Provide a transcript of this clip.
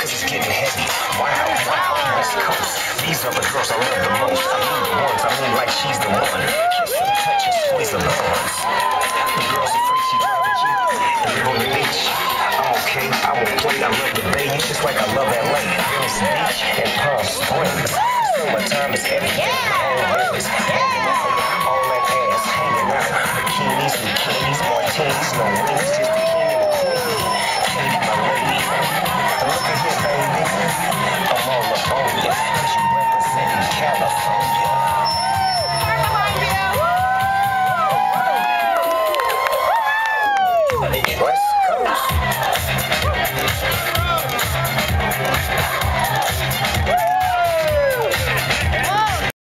cause it's getting heavy. Wow, West Coast. These are the girls I love the most. I mean the ones, I mean like she's the one. Kiss and touch and squeeze the buns. The girl's afraid she driving you. And you're on the beach. I'm okay, I won't play. I love the bay, just like I love LA. Venice Beach and Palm Springs. Summertime is everything. All boys hanging out. All that ass hanging out. Bikinis, martinis, no wings, just bikinis.